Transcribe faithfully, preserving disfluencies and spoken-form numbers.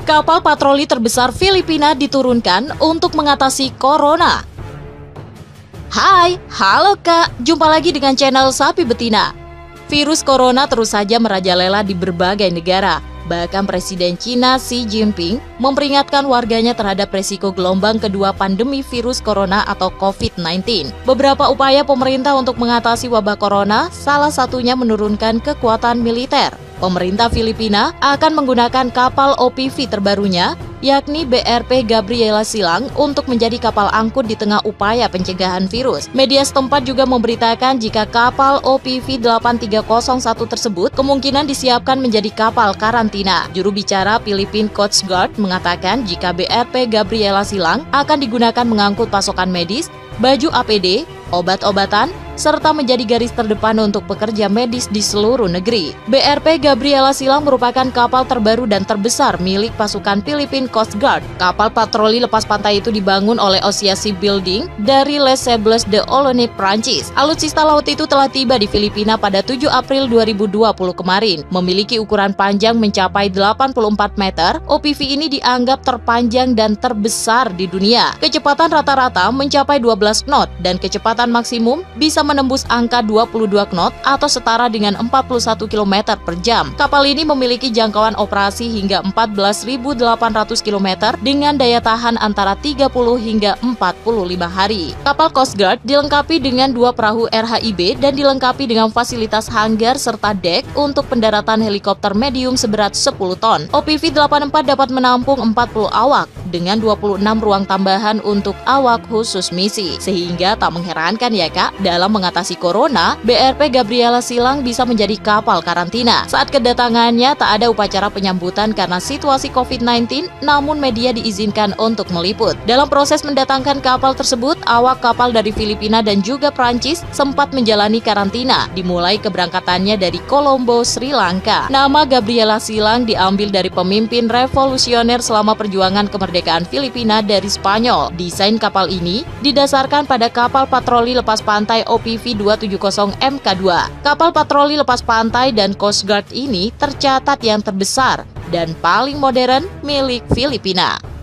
Kapal patroli terbesar Filipina diturunkan untuk mengatasi corona. Hai, halo Kak, jumpa lagi dengan channel Sapi Betina. Virus corona terus saja merajalela di berbagai negara. Bahkan Presiden Cina Xi Jinping memperingatkan warganya terhadap resiko gelombang kedua pandemi virus corona atau COVID sembilan belas. Beberapa upaya pemerintah untuk mengatasi wabah corona, salah satunya menurunkan kekuatan militer. Pemerintah Filipina akan menggunakan kapal O P V terbarunya, yakni B R P Gabriela Silang, untuk menjadi kapal angkut di tengah upaya pencegahan virus. Media setempat juga memberitakan jika kapal O P V delapan tiga nol satu tersebut kemungkinan disiapkan menjadi kapal karantina. Juru bicara Philippine Coast Guard mengatakan jika B R P Gabriela Silang akan digunakan mengangkut pasokan medis, baju A P D, obat-obatan, serta menjadi garis terdepan untuk pekerja medis di seluruh negeri. B R P Gabriela Silang merupakan kapal terbaru dan terbesar milik pasukan Philippine Coast Guard. Kapal patroli lepas pantai itu dibangun oleh Osia Shipbuilding dari Les Sables de Olonne, Prancis. Alutsista laut itu telah tiba di Filipina pada tujuh April dua ribu dua puluh kemarin. Memiliki ukuran panjang mencapai delapan puluh empat meter, O P V ini dianggap terpanjang dan terbesar di dunia. Kecepatan rata-rata mencapai dua belas knot dan kecepatan maksimum bisa menembus angka dua puluh dua knot atau setara dengan empat puluh satu kilometer per jam. Kapal ini memiliki jangkauan operasi hingga empat belas ribu delapan ratus kilometer dengan daya tahan antara tiga puluh hingga empat puluh lima hari. Kapal Coast Guard dilengkapi dengan dua perahu R H I B dan dilengkapi dengan fasilitas hanggar serta dek untuk pendaratan helikopter medium seberat sepuluh ton. O P V delapan puluh empat dapat menampung empat puluh awak dengan dua puluh enam ruang tambahan untuk awak khusus misi. Sehingga tak mengherankan ya Kak, dalam mengatasi corona, B R P Gabriela Silang bisa menjadi kapal karantina. Saat kedatangannya tak ada upacara penyambutan karena situasi COVID sembilan belas, namun media diizinkan untuk meliput. Dalam proses mendatangkan kapal tersebut, awak kapal dari Filipina dan juga Prancis sempat menjalani karantina, dimulai keberangkatannya dari Colombo, Sri Lanka. Nama Gabriela Silang diambil dari pemimpin revolusioner selama perjuangan kemerdekaan Filipina dari Spanyol. Desain kapal ini didasarkan pada kapal patroli lepas pantai O P V dua tujuh nol M K dua. Kapal patroli lepas pantai dan Coast Guard ini tercatat yang terbesar dan paling modern milik Filipina.